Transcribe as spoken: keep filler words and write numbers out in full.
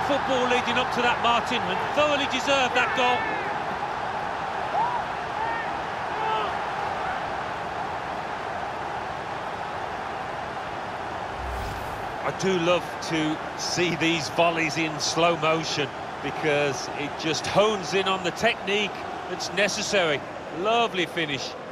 football leading up to that, Martin, and thoroughly deserved that goal. I do love to see these volleys in slow motion because it just hones in on the technique that's necessary. Lovely finish.